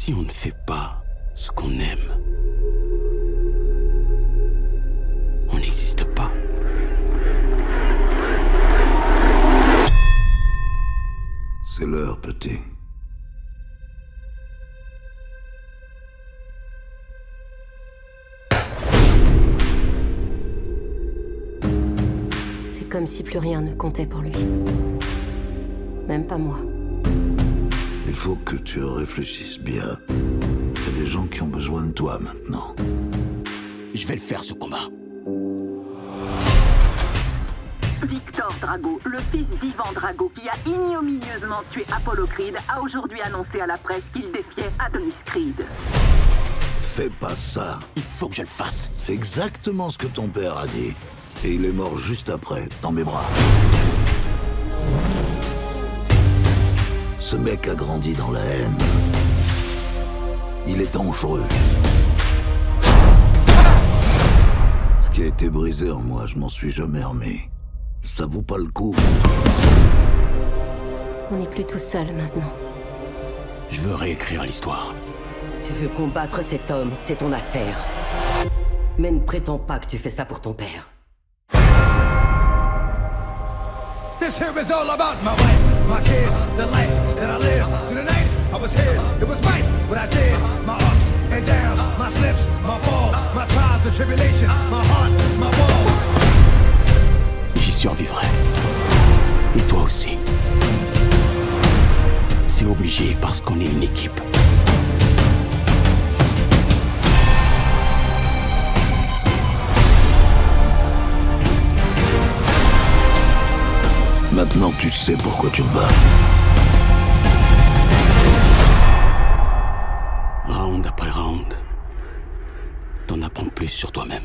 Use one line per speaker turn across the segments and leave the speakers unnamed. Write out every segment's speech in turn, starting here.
Si on ne fait pas ce qu'on aime, on n'existe pas.
C'est l'heure, petit.
C'est comme si plus rien ne comptait pour lui. Même pas moi.
Il faut que tu réfléchisses bien. Il y a des gens qui ont besoin de toi maintenant.
Je vais le faire, ce combat.
Victor Drago, le fils d'Ivan Drago, qui a ignominieusement tué Apollo Creed, a aujourd'hui annoncé à la presse qu'il défiait Adonis Creed.
Fais pas ça.
Il faut que je le fasse.
C'est exactement ce que ton père a dit. Et il est mort juste après, dans mes bras. Ce mec a grandi dans la haine. Il est dangereux. Ce qui a été brisé en moi, je m'en suis jamais remis. Ça vaut pas le coup.
On n'est plus tout seul maintenant.
Je veux réécrire l'histoire.
Tu veux combattre cet homme, c'est ton affaire. Mais ne prétends pas que tu fais ça pour ton père.
This here is all about my wife, my kids, the life that I live. Through the night, I was his, it was right what I did. My ups and downs, my slips, my falls, my trials and tribulations, my heart, my walls.
J'y survivrai. Et toi aussi. C'est obligé parce qu'on est une équipe.
Maintenant, tu sais pourquoi tu te bats.
Round après round, t'en apprends plus sur toi-même.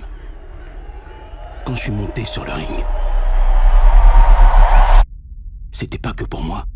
Quand je suis monté sur le ring, c'était pas que pour moi.